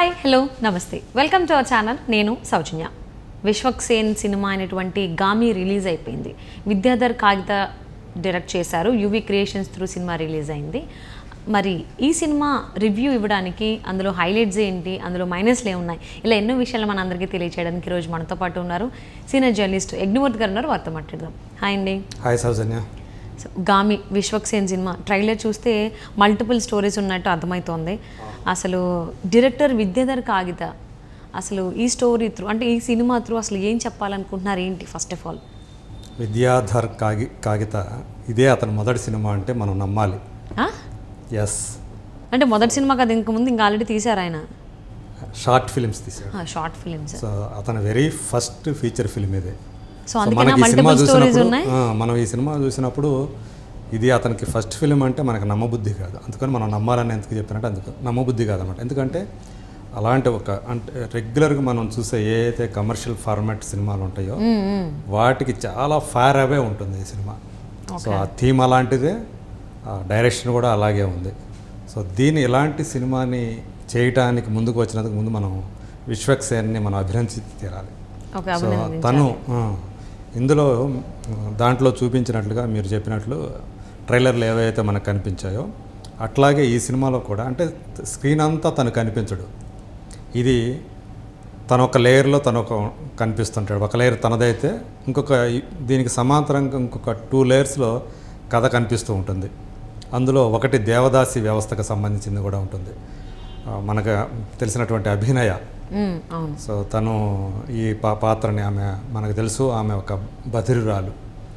Hi hello నమస్తే welcome to our channel. నేను Soujanya. Vishwaksen cinema అనేటువంటి గామి రిలీజ్ అయిపోయింది. విద్యాధర్ కాగిత డైరెక్ట్ చేశారు. UV creations through cinema release అయింది. మరి ఈ సినిమా రివ్యూ ఇవ్వడానికి అందులో హైలైట్స్ ఏంటి, అందులో మైనస్లు ఏమున్నాయి, ఇలా ఎన్నో విషయాలు మన అందరికీ తెలియచేయడానికి ఈరోజు మనతో పాటు ఉన్నారు సీనియర్ జర్నలిస్ట్ యజ్ఞమూర్తి గారు ఉన్నారు. వారితో మాట్లాడదాం. హాయ్ అండి. Hi Soujanya. Gaami Vishwaksen cinema trailer చూస్తే మల్టిపుల్ స్టోరీస్ ఉన్నట్టు అర్థమవుతోంది. అసలు డైరెక్టర్ విద్యాధర్ కాగిత అసలు ఈ స్టోరీ త్రూ అంటే ఈ సినిమా త్రూ అసలు ఏం చెప్పాలనుకుంటున్నారు ఏంటి? ఫస్ట్ ఆఫ్ ఆల్ విద్యాధర్ కాగిత ఇదే అతని మొదటి సినిమా అంటే మనం నమ్మాలి. ఎస్, అంటే మొదటి సినిమా కదా, ఇంక ముందు ఆల్రెడీ తీశారు ఆయన షార్ట్ ఫిలిమ్స్ తీశాడు. Short films. సో అతని వెరీ ఫస్ట్ ఫీచర్ ఫిల్మ్ ఇదే. సో అందుకనే మల్టిపుల్ స్టోరీస్ ఉన్నాయి. మనం ఈ సినిమా చూసినప్పుడు ఇది అతనికి ఫస్ట్ ఫిలిం అంటే మనకు నమ్మబుద్ధి కాదు. అందుకని మనం నమ్మాలని ఎందుకు చెప్పినట్టు అందుకు నమ్మబుద్ధి కాదన్నమాట. ఎందుకంటే అలాంటి అంటే రెగ్యులర్గా మనం చూసే ఏ అయితే కమర్షియల్ ఫార్మాట్ సినిమాలు ఉంటాయో వాటికి చాలా ఫార్ అవే ఉంటుంది ఈ సినిమా. సో ఆ థీమ్ అలాంటిదే, డైరెక్షన్ కూడా అలాగే ఉంది. సో దీన్ని ఇలాంటి సినిమాని చేయటానికి ముందుకు వచ్చినందుకు ముందు మనం విశ్వక్సేన్ని మనం అభినందించి తీరాలి. సో తను ఇందులో దాంట్లో చూపించినట్లుగా మీరు చెప్పినట్లు ట్రైలర్లు ఏవైతే మనకు కనిపించాయో అట్లాగే ఈ సినిమాలో కూడా అంటే స్క్రీన్ అంతా తను కనిపించడు. ఇది తను ఒక లేయర్లో తను ఒక కనిపిస్తుంటాడు. ఒక లేయర్ తనదైతే ఇంకొక దీనికి సమాంతరంగా ఇంకొక 2 లేయర్స్లో కథ కనిపిస్తూ ఉంటుంది. అందులో ఒకటి దేవదాసి వ్యవస్థకు సంబంధించింది కూడా ఉంటుంది. మనకు తెలిసినటువంటి అభినయ. సో తను ఈ పాత్రని ఆమె మనకు తెలుసు, ఆమె ఒక బధిరురాలు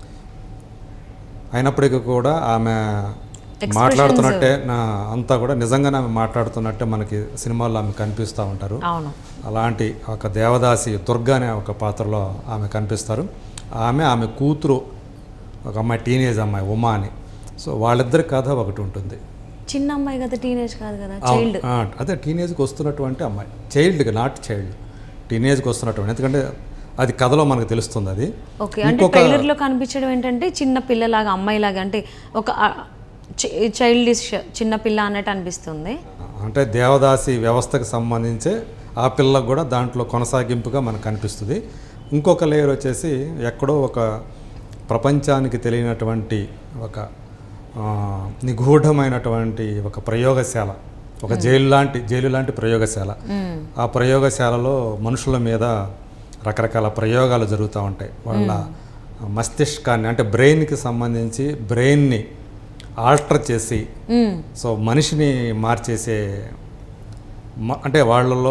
అయినప్పటికీ కూడా ఆమె మాట్లాడుతున్నట్టే అంతా కూడా నిజంగానే ఆమె మాట్లాడుతున్నట్టే మనకి సినిమాల్లో ఆమె కనిపిస్తూ ఉంటారు. అలాంటి ఒక దేవదాసి దుర్గా అనే ఒక పాత్రలో ఆమె కనిపిస్తారు. ఆమె కూతురు ఒక అమ్మాయి, టీనేజ్ అమ్మాయి ఉమా అని. సో వాళ్ళిద్దరి కథ ఒకటి ఉంటుంది. చిన్న అమ్మాయి కదా, టీనేజ్ కాదు కదా, చైల్డ్. అదే టీనేజ్కి వస్తున్నటువంటి అమ్మాయి, చైల్డ్కి నాట్ చైల్డ్, టీనేజ్కి వస్తున్నటువంటి. ఎందుకంటే అది కథలో మనకు తెలుస్తుంది. అది ఓకే. అంటే ట్రైలర్లో కనిపించడం ఏంటంటే చిన్న పిల్లలాగా, అమ్మాయిలాగా, అంటే ఒక చైల్డిష్ చిన్న పిల్ల అన్నట్టు అనిపిస్తుంది. అంటే దేవదాసి వ్యవస్థకు సంబంధించి ఆ పిల్లకు కూడా దాంట్లో కొనసాగింపుగా మనకు కనిపిస్తుంది. ఇంకొక లేయర్ వచ్చేసి ఎక్కడో ఒక ప్రపంచానికి తెలియనటువంటి ఒక నిగూఢమైనటువంటి ఒక ప్రయోగశాల, ఒక జైలు లాంటి ప్రయోగశాల. ఆ ప్రయోగశాలలో మనుషుల మీద రకరకాల ప్రయోగాలు జరుగుతూ ఉంటాయి. వాళ్ళ మస్తిష్కాన్ని అంటే బ్రెయిన్కి సంబంధించి బ్రెయిన్ని ఆల్టర్ చేసి సో మనిషిని మార్చేసే అంటే వాళ్ళలో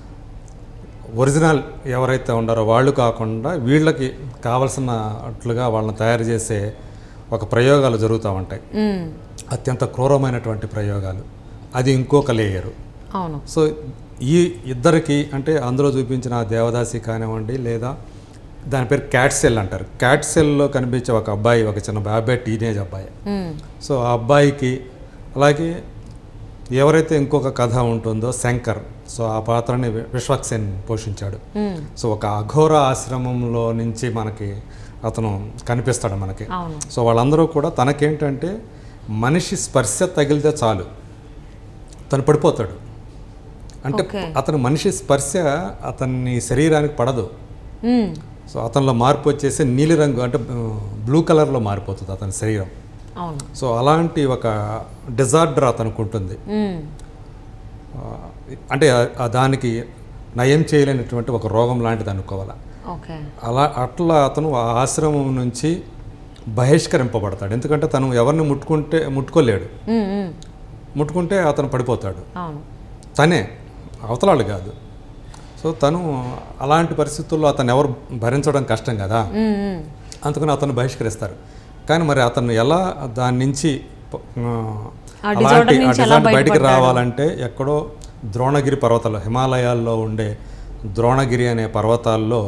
ఒరిజినల్ ఎవరైతే ఉన్నారో వాళ్ళు కాకుండా వీళ్ళకి కావలసినట్లుగా వాళ్ళని తయారు చేసే ఒక ప్రయోగాలు జరుగుతూ ఉంటాయి. అత్యంత క్రూరమైనటువంటి ప్రయోగాలు. అది ఇంకొక లేయరు. సో ఈ ఇద్దరికి అంటే అందులో చూపించిన దేవదాసి కానివ్వండి, లేదా దాని పేరు క్యాట్ సెల్ అంటారు. క్యాట్ సెల్లో కనిపించే ఒక అబ్బాయి, ఒక చిన్న అబ్బాయి, టీనేజ్ అబ్బాయి. సో ఆ అబ్బాయికి అలాగే ఎవరైతే ఇంకొక కథ ఉంటుందో శంకర్, సో ఆ పాత్రని విశ్వక్సేన్ పోషించాడు. సో ఒక అఘోర ఆశ్రమంలో నుంచి మనకి అతను కనిపిస్తాడు మనకి. సో వాళ్ళందరూ కూడా తనకేంటంటే మనిషి స్పర్శ తగిలితే చాలు తను పడిపోతాడు. అంటే అతను మనిషి స్పర్శ అతని శరీరానికి పడదు. సో అతనిలో మార్పు వచ్చేసి నీలిరంగు అంటే బ్లూ కలర్లో మారిపోతుంది అతని శరీరం. సో అలాంటి ఒక డిజార్డర్ అతనికి ఉంటుంది. అంటే దానికి నయం చేయలేనటువంటి ఒక రోగం లాంటిది అనుకోవాలి. అట్లా అతను ఆ ఆశ్రమం నుంచి బహిష్కరింపబడతాడు. ఎందుకంటే తను ఎవరిని ముట్టుకోలేడు. ముట్టుకుంటే అతను పడిపోతాడు. తనే, అవతలాడు కాదు. సో తను అలాంటి పరిస్థితుల్లో అతను ఎవరు భరించడం కష్టం కదా, అందుకని అతను బహిష్కరిస్తారు. కానీ మరి అతను ఎలా దాని నుంచి అలాంటి బయటికి రావాలంటే ఎక్కడో ద్రోణగిరి పర్వతాల్లో, హిమాలయాల్లో ఉండే ద్రోణగిరి అనే పర్వతాల్లో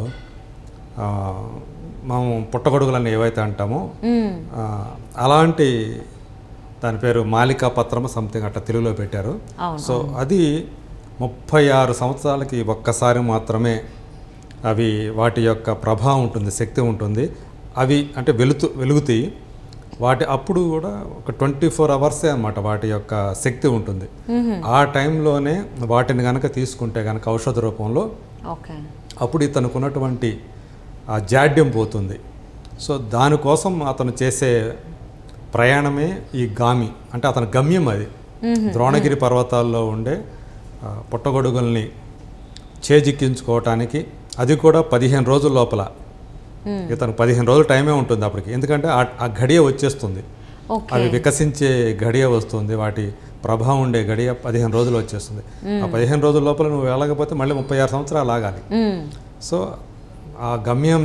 మనం పుట్టగొడుగులని ఏవైతే అంటామో అలాంటి దాని పేరు మాలికా పత్రము సంథింగ్ అట్లా తెలుగులో పెట్టారు. సో అది 36 సంవత్సరాలకి ఒక్కసారి మాత్రమే అవి వాటి యొక్క ప్రభావం ఉంటుంది, శక్తి ఉంటుంది. అవి అంటే వెలుగుతాయి. వాటి అప్పుడు కూడా ఒక 24 అవర్సే అన్నమాట వాటి యొక్క శక్తి ఉంటుంది. ఆ టైంలోనే వాటిని కనుక తీసుకుంటే కనుక ఔషధ రూపంలో ఓకే అప్పుడు ఇతనికి ఉన్నటువంటి ఆ జాడ్యం పోతుంది. సో దానికోసం అతను చేసే ప్రయాణమే ఈ గామి, అంటే అతని గమ్యం అది. ద్రోణగిరి పర్వతాల్లో ఉండే పుట్టగొడుగుల్ని చేజిక్కించుకోవటానికి, అది కూడా 15 రోజుల లోపల. ఇతను 15 రోజుల టైమే ఉంటుంది అప్పటికి, ఎందుకంటే ఆ గడియ వచ్చేస్తుంది, అవి వికసించే గడియ వస్తుంది, వాటి ప్రభావం ఉండే గడియ 15 రోజులు వచ్చేస్తుంది. ఆ 15 రోజుల లోపల నువ్వు వెళ్ళకపోతే మళ్ళీ 36 సంవత్సరాలు ఆగాలి. సో ఆ గమ్యం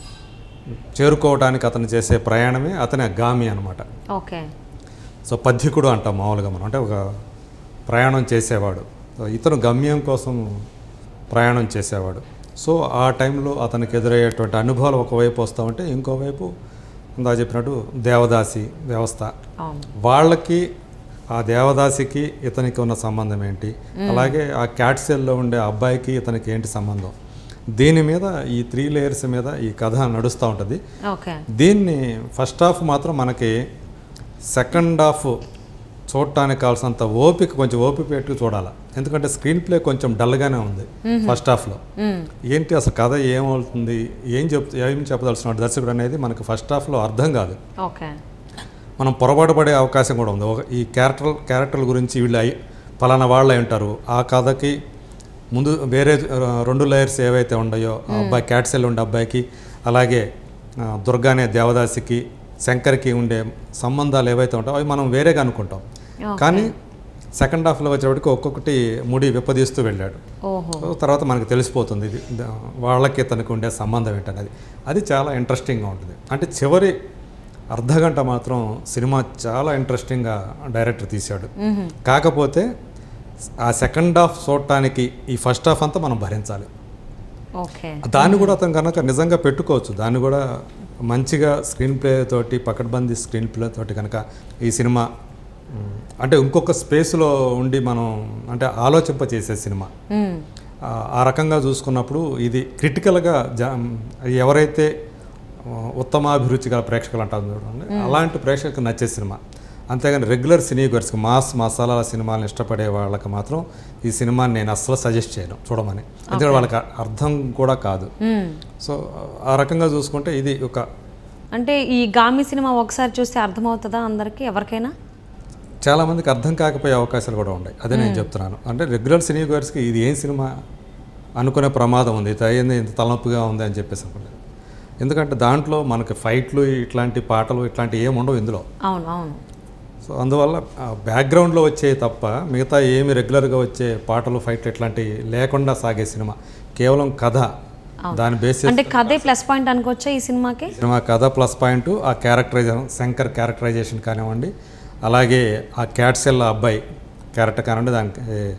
చేరుకోవడానికి అతను చేసే ప్రయాణమే అతని గామి అనమాట. ఓకే. సో పథికుడు అంటాం మామూలుగా మనం, అంటే ఒక ప్రయాణం చేసేవాడు. ఇతను గమ్యం కోసం ప్రయాణం చేసేవాడు. సో ఆ టైంలో అతనికి ఎదురయ్యేటువంటి అనుభవాలు ఒకవైపు వస్తూ ఉంటే, ఇంకోవైపు ఇందా చెప్పినట్టు దేవదాసి వ్యవస్థ, వాళ్ళకి ఆ దేవదాసికి ఇతనికి ఉన్న సంబంధం ఏంటి, అలాగే ఆ క్యాట్సెల్లో ఉండే అబ్బాయికి ఇతనికి ఏంటి సంబంధం, దీని మీద ఈ 3 లేయర్స్ మీద ఈ కథ నడుస్తూ ఉంటుంది. దీన్ని ఫస్ట్ హాఫ్ మాత్రం మనకి, సెకండ్ హాఫ్ చూడటానికి కావాల్సినంత కొంచెం ఓపిక పెట్టి చూడాలి. ఎందుకంటే స్క్రీన్ ప్లే కొంచెం డల్గానే ఉంది ఫస్ట్ హాఫ్లో. ఏంటి అసలు కథ ఏమవుతుంది, ఏం చెప్పదలుచున్నాడు దర్శకుడు అనేది మనకు ఫస్ట్ హాఫ్లో అర్థం కాదు. మనం పొరపాటు పడే అవకాశం కూడా ఉంది. ఈ క్యారెక్టర్ల గురించి వీళ్ళు పలానా వాళ్ళు అయి ఉంటారు, ఆ కథకి ముందు వేరే 2 లేయర్స్ ఏవైతే ఉన్నాయో, ఆ అబ్బాయి క్యాట్సెల్ ఉండే అబ్బాయికి, అలాగే దుర్గానే దేవదాసికి, శంకర్కి ఉండే సంబంధాలు ఏవైతే ఉంటాయో అవి మనం వేరేగా అనుకుంటాం. కానీ సెకండ్ హాఫ్లో వచ్చేవాడికి ఒక్కొక్కటి ముడి విప్పదీస్తూ వెళ్ళాడు. తర్వాత మనకు తెలిసిపోతుంది ఇది వాళ్ళకి ఇతనికి ఉండే సంబంధం ఏంటనేది. అది చాలా ఇంట్రెస్టింగ్గా ఉంటుంది. అంటే చివరి అర్ధగంట మాత్రం సినిమా చాలా ఇంట్రెస్టింగ్గా డైరెక్టర్ తీశాడు. కాకపోతే ఆ సెకండ్ హాఫ్ చూడటానికి ఈ ఫస్ట్ హాఫ్ అంతా మనం భరించాలి. దాన్ని కూడా అతను కనుక నిజంగా పెట్టుకోవచ్చు, దాన్ని కూడా మంచిగా స్క్రీన్ ప్లే తోటి, పకడ్బందీ స్క్రీన్ ప్లే తోటి కనుక ఈ సినిమా అంటే ఇంకొక స్పేస్లో ఉండి మనం అంటే ఆలోచింప చేసే సినిమా. ఆ రకంగా చూసుకున్నప్పుడు ఇది క్రిటికల్గా ఎవరైతే ఉత్తమాభిరుచి గల ప్రేక్షకులు అంటారు చూడండి, అలాంటి ప్రేక్షకులకు నచ్చే సినిమా. అంతేగాని రెగ్యులర్ సినీగర్స్కి, మసాలా సినిమాలను ఇష్టపడే వాళ్ళకి మాత్రం ఈ సినిమాని నేను అస్సలు సజెస్ట్ చేయను చూడమని, ఎందుకంటే వాళ్ళకి అర్థం కూడా కాదు. సో ఆ రకంగా చూసుకుంటే ఇది ఒక, అంటే ఈ గామి సినిమా ఒకసారి చూస్తే అర్థమవుతుందా అందరికీ, ఎవరికైనా? చాలామందికి అర్థం కాకపోయే అవకాశాలు కూడా ఉన్నాయి, అదే నేను చెప్తున్నాను. అంటే రెగ్యులర్ సినీగర్స్కి ఇది ఏం సినిమా అనుకునే ప్రమాదం ఉంది, ఇది అయ్యింది ఇంత తలనొప్పిగా ఉంది అని చెప్పేసి అనుకోలేదు. ఎందుకంటే దాంట్లో మనకి ఫైట్లు, ఇట్లాంటి పాటలు, ఇట్లాంటివి ఏమి ఉండవు ఇందులో. అవును. సో అందువల్ల బ్యాక్గ్రౌండ్లో వచ్చే తప్ప మిగతా ఏమి రెగ్యులర్గా వచ్చే పాటలు, ఫైట్లు ఇట్లాంటివి లేకుండా సాగే సినిమా. కేవలం కథ, దాని బేసిస్, అంటే కథే ప్లస్ పాయింట్ అనుకోవచ్చా ఈ సినిమాకి? సినిమా కథ ప్లస్ పాయింట్, ఆ క్యారెక్టరైజేషన్, శంకర్ క్యారెక్టరైజేషన్ కానివ్వండి, అలాగే ఆ క్యాట్సెల్ అబ్బాయి క్యారెక్టర్ కానివ్వండి, దానికి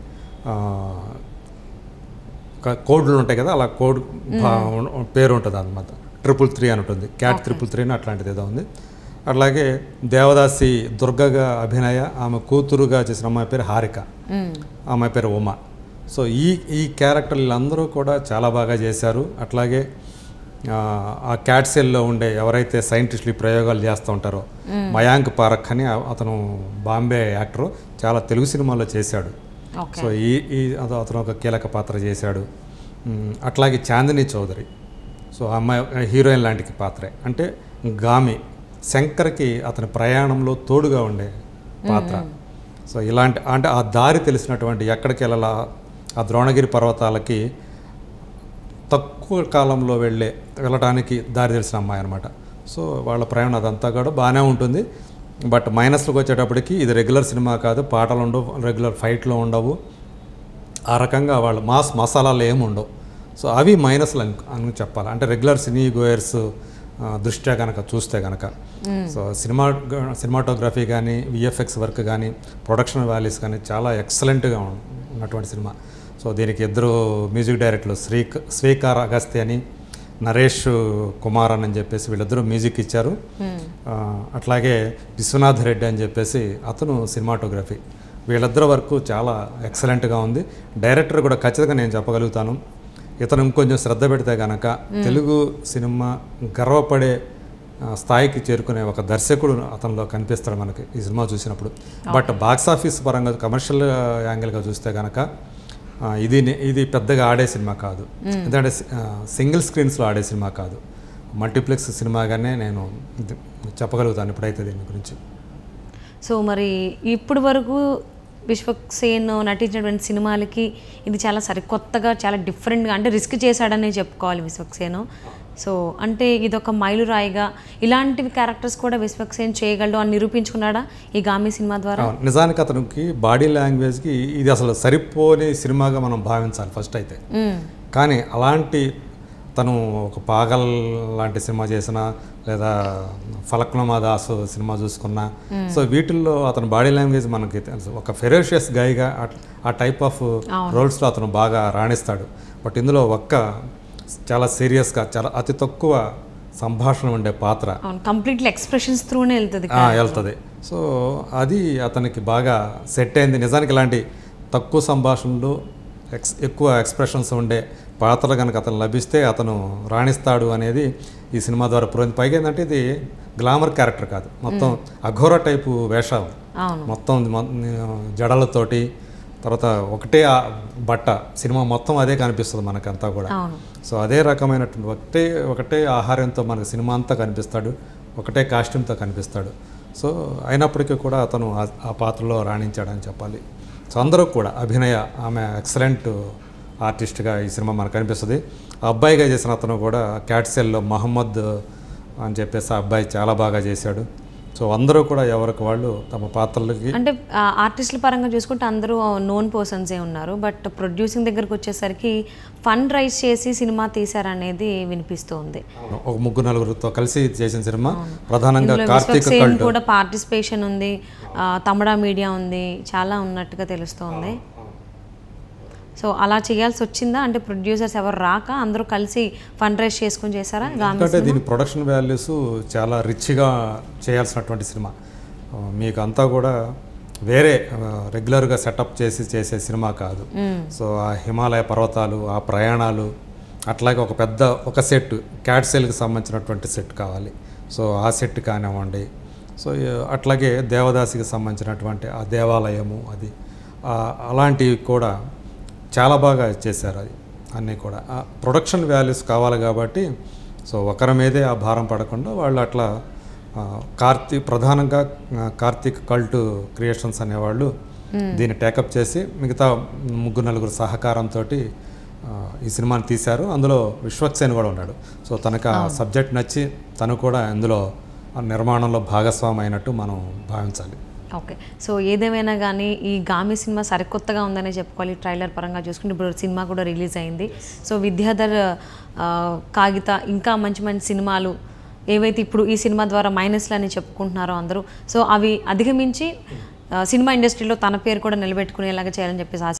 కోడ్లు ఉంటాయి కదా, అలా కోడ్ పేరు ఉంటుంది అన్నమాట, 333 అని ఉంటుంది, క్యాట్ 333 అని అట్లాంటిది ఏదో ఉంది. అట్లాగే దేవదాసి దుర్గగా అభినయ, ఆమె కూతురుగా చేసిన అమ్మాయి పేరు హారిక, అమ్మాయి పేరు ఉమా. సో ఈ క్యారెక్టర్లు వీళ్ళందరూ కూడా చాలా బాగా చేశారు. అట్లాగే ఆ క్యాట్సెల్లో ఉండే ఎవరైతే సైంటిస్టులు ప్రయోగాలు చేస్తూ ఉంటారో, మయాంక్ పారక్ అని అతను బాంబే యాక్టరు, చాలా తెలుగు సినిమాల్లో చేశాడు. సో అతను ఒక కీలక పాత్ర చేశాడు. అట్లాగే చాందిని చౌదరి, సో అమ్మాయి హీరోయిన్ లాంటి పాత్రే. అంటే గామి శంకర్కి అతని ప్రయాణంలో తోడుగా ఉండే పాత్ర. సో ఇలాంటి అంటే ఆ దారి తెలిసినటువంటి, ఎక్కడికి వెళ్ళాలా, ఆ ద్రోణగిరి పర్వతాలకి తక్కువ కాలంలో వెళ్ళటానికి దారి తెలిసిన అమ్మాయి అనమాట. సో వాళ్ళ ప్రయాణం అదంతా కూడా బాగానే ఉంటుంది. బట్ మైనస్లోకి వచ్చేటప్పటికి ఇది రెగ్యులర్ సినిమా కాదు, పాటలు ఉండవు, రెగ్యులర్ ఫైట్లు ఉండవు, ఆ రకంగా వాళ్ళు మసాలాలు ఏమి ఉండవు. సో అవి మైనస్లు అని చెప్పాలి. అంటే రెగ్యులర్ సినీ గోయర్స్ దృష్ట్యా కనుక చూస్తే కనుక, సో సినిమాటోగ్రఫీ కానీ, విఎఫ్ఎక్స్ వర్క్ కానీ, ప్రొడక్షన్ వాల్యూస్ కానీ చాలా ఎక్సలెంట్గా ఉన్నటువంటి సినిమా. సో దీనికి 2 మ్యూజిక్ డైరెక్టర్లు, శ్రీకార్ అగస్త్య అని, నరేష్ కుమార్ అని చెప్పేసి వీళ్ళిద్దరూ మ్యూజిక్ ఇచ్చారు. అట్లాగే విశ్వనాథ్ రెడ్డి అని చెప్పేసి అతను సినిమాటోగ్రఫీ. వీళ్ళిద్దరు వరకు చాలా ఎక్సలెంట్గా ఉంది. డైరెక్టర్ కూడా ఖచ్చితంగా నేను చెప్పగలుగుతాను, ఇతను ఇంకొంచెం శ్రద్ధ పెడితే కనుక తెలుగు సినిమా గర్వపడే స్థాయికి చేరుకునే ఒక దర్శకుడు అతనిలో కనిపిస్తాడు మనకి ఈ సినిమా చూసినప్పుడు. బట్ బాక్స్ ఆఫీస్ పరంగా కమర్షియల్ యాంగిల్గా చూస్తే కనుక ఇది పెద్దగా ఆడే సినిమా కాదు. ఎందుకంటే సింగిల్ స్క్రీన్స్లో ఆడే సినిమా కాదు, మల్టీప్లెక్స్ సినిమాగానే నేను చెప్పగలుగుతాను ఇప్పుడైతే దీని గురించి. సో మరి ఇప్పుడు వరకు విశ్వక్ సేన్ నటించినటువంటి సినిమాలకి ఇది చాలా సరికొత్తగా, చాలా డిఫరెంట్గా, అంటే రిస్క్ చేశాడనే చెప్పుకోవాలి విశ్వక్ సేన్. సో అంటే ఇదొక మైలురాయిగా ఇలాంటివి క్యారెక్టర్స్ కూడా విశ్వక్ సేన్ చేయగలడు అని నిరూపించుకున్నాడా ఈ గామి సినిమా ద్వారా? నిజానికి అతనికి బాడీ లాంగ్వేజ్కి ఇది అసలు సరిపోని సినిమాగా మనం భావించాలి ఫస్ట్ అయితే. కానీ అలాంటి తను ఒక పాగల్ లాంటి సినిమా చేసిన, లేదా ఫలక్నుమా దాస్ సినిమా చూసుకున్నా, సో వీటిల్లో అతను బాడీ లాంగ్వేజ్ మనకి ఒక ఫెరోషియస్ గైగా ఆ టైప్ ఆఫ్ రోల్స్లో అతను బాగా రాణిస్తాడు. బట్ ఇందులో చాలా సీరియస్గా, చాలా అతి తక్కువ సంభాషణ ఉండే పాత్ర, కంప్లీట్లీ ఎక్స్ప్రెషన్స్ త్రూనే వెళ్తుంది. సో అది అతనికి బాగా సెట్ అయింది. నిజానికి ఇలాంటి తక్కువ సంభాషణలు, ఎక్కువ ఎక్స్ప్రెషన్స్ ఉండే పాత్రలు కనుక అతను లభిస్తే అతను రాణిస్తాడు అనేది ఈ సినిమా ద్వారా పురోగతి. పైగా ఏంటంటే ఇది గ్లామర్ క్యారెక్టర్ కాదు, మొత్తం అఘోర టైపు వేషాలు, మొత్తం జడలతోటి, తర్వాత ఒకటే బట్ట, సినిమా మొత్తం అదే కనిపిస్తుంది మనకంతా కూడా. సో అదే రకమైనటువంటి ఒకటే ఆహారంతో మనకు సినిమా అంతా కనిపిస్తాడు, ఒకటే కాస్ట్యూమ్తో కనిపిస్తాడు. సో అయినప్పటికీ కూడా అతను ఆ పాత్రలో రాణించాడని చెప్పాలి. సో అందరూ కూడా ఆమె ఎక్సలెంట్ ఆర్టిస్ట్గా ఈ సినిమా మనకు కనిపిస్తుంది. ఆ అబ్బాయిగా చేసిన అతను కూడా క్యాట్సెల్లో మహమ్మద్ అని చెప్పేసి ఆ అబ్బాయి చాలా బాగా చేశాడు. సో అందరూ కూడా ఎవరికి వాళ్ళు తమ పాత్రలకి, అంటే ఆర్టిస్టుల పరంగా చూసుకుంటే అందరూ నోన్ పర్సన్సే ఉన్నారు. బట్ ప్రొడ్యూసింగ్ దగ్గరకు వచ్చేసరికి ఫండ్ రైజ్ చేసి సినిమా తీశారనేది వినిపిస్తుంది. ఒక 3-4 కలిసి చేసిన సినిమా. ప్రధానంగా కార్తీక్ కూడా పార్టిసిపేషన్ ఉంది, తమిళ మీడియా ఉంది, చాలా ఉన్నట్టుగా తెలుస్తోంది. సో అలా చేయాల్సి వచ్చిందా? అంటే ప్రొడ్యూసర్స్ ఎవరు రాక అందరూ కలిసి ఫండ్ రైజ్ చేసుకుని చేశారా? ఎందుకంటే దీని ప్రొడక్షన్ వాల్యూస్ చాలా రిచ్గా చేయాల్సినటువంటి సినిమా. మీకు అంతా కూడా వేరే రెగ్యులర్గా సెటప్ చేసే సినిమా కాదు. సో ఆ హిమాలయ పర్వతాలు, ఆ ప్రయాణాలు, అట్లాగే ఒక సెట్, క్యాట్సెల్కి సంబంధించినటువంటి సెట్ కావాలి. సో ఆ సెట్ కానివ్వండి, సో అట్లాగే దేవదాసికి సంబంధించినటువంటి ఆ దేవాలయము, అది అలాంటివి కూడా చాలా బాగా చేశారు. అది అన్నీ కూడా ప్రొడక్షన్ వాల్యూస్ కావాలి కాబట్టి, సో ఒకరి మీదే ఆ భారం పడకుండా వాళ్ళు అట్లా ప్రధానంగా కార్తీక్ కల్ట్ క్రియేషన్స్ అనేవాళ్ళు దీన్ని టేకప్ చేసి మిగతా 3-4 సహకారంతో ఈ సినిమాని తీశారు. అందులో విశ్వక్ సేన్ కూడా ఉన్నాడు. సో తనకు ఆ సబ్జెక్ట్ నచ్చి తను కూడా ఇందులో నిర్మాణంలో భాగస్వామి అయినట్టు మనం భావించాలి. ఓకే. సో ఏదేమైనా కానీ ఈ గామి సినిమా సరికొత్తగా ఉందనే చెప్పుకోవాలి. ట్రైలర్ పరంగా చూసుకుంటే ఇప్పుడు సినిమా కూడా రిలీజ్ అయింది. సో విద్యాధర్, కాగిత, ఇంకా మంచి మంచి సినిమాలు ఏవైతే ఇప్పుడు ఈ సినిమా ద్వారా మైనస్లు అని చెప్పుకుంటున్నారో అందరూ, సో అవి అధిగమించి సినిమా ఇండస్ట్రీలో తన పేరు కూడా నిలబెట్టుకునేలాగా చేయాలని చెప్పేసి